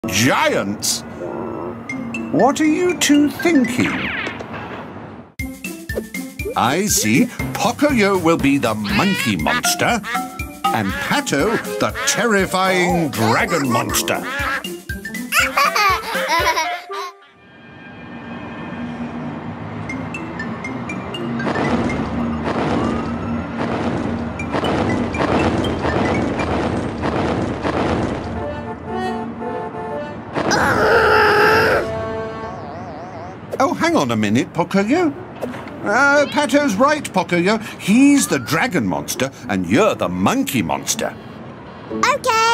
giants. What are you two thinking? I see. Pocoyo will be the monkey monster, and Pato the terrifying dragon monster. Oh, hang on a minute, Pocoyo. Pato's right, Pocoyo. He's the dragon monster, and you're the monkey monster. Okay.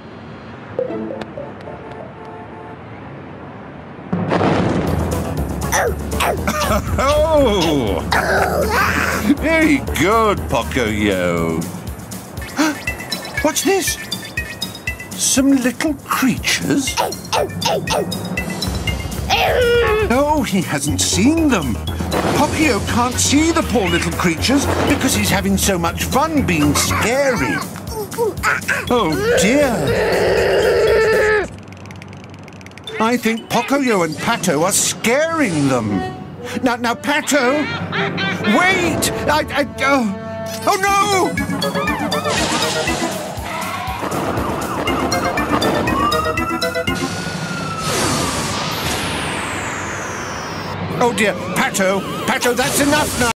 Oh! Very good, Pocoyo. What's this? Some little creatures? No, he hasn't seen them. Pocoyo can't see the poor little creatures because he's having so much fun being scary. Oh, dear. I think Pocoyo and Pato are scaring them. Now, Pato! Wait! Oh, no! Oh, dear. Pato, that's enough now.